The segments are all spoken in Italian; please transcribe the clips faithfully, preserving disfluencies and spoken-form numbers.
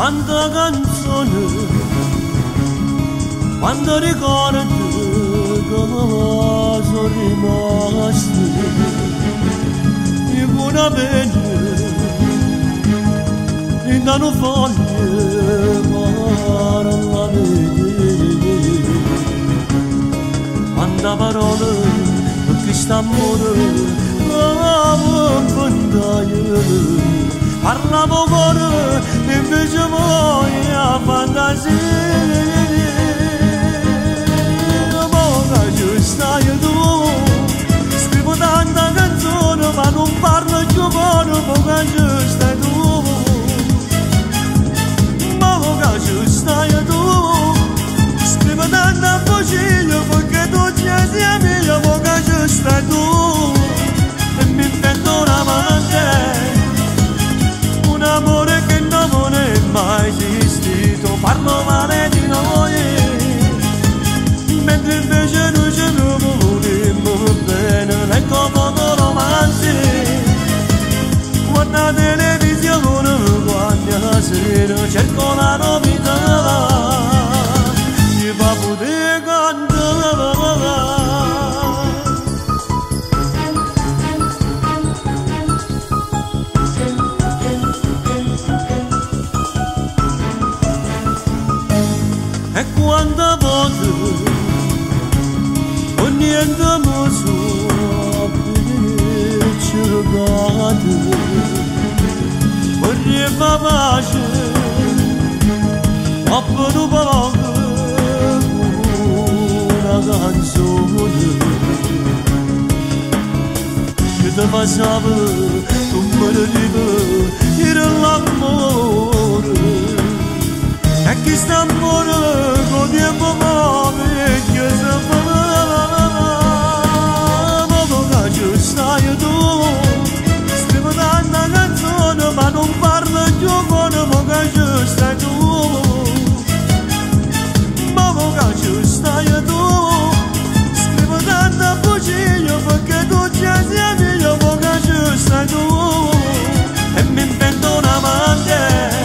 quanta canzone, quando ricordo che sono rimasti, in buona pena, in danno foglie, ma non la vedi. Quanta parola, perché sta amore, non vendaio. Parlavo cuore, invece voi a fantasia. Ma che stai tu? Scrivo tanta canzone, ma non parlo più cuore, ma che stai tu? Ma che stai tu? Scrivo tanta voce, perché tu ci sei mia, ma che stai tu? E mi invento una manca. Un amore che non è mai esistito, parlo male di noi, mentre invece noi ci vogliamo bene, ecco foto romanzi, guarda televisione, guarda sera, cerco la novità, mi fa poter cantare. E quante volte con niente mi sono cercato per fare pace ma per un poco una canzone che ti passava tu me lo dici era l'amore. E chi sta amore con tempo muove che si fa. Ma che stai tu? Scrivo tanta canzone ma non parlo più con ma che stai tu? Ma che stai tu? Scrivo tanta voce perché tu ci sei mia, ma che stai tu? E mi invento una manca.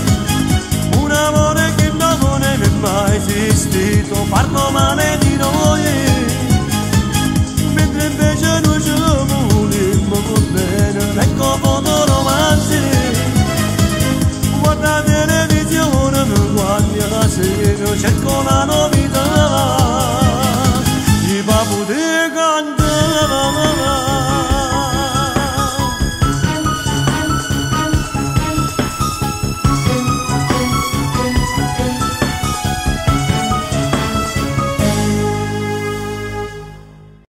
Mai esistito, parlo male di noi, mentre invece noi ci vogliamo bene, ecco foto romanzi, guarda televisione, guarda la sera, cerco la notte.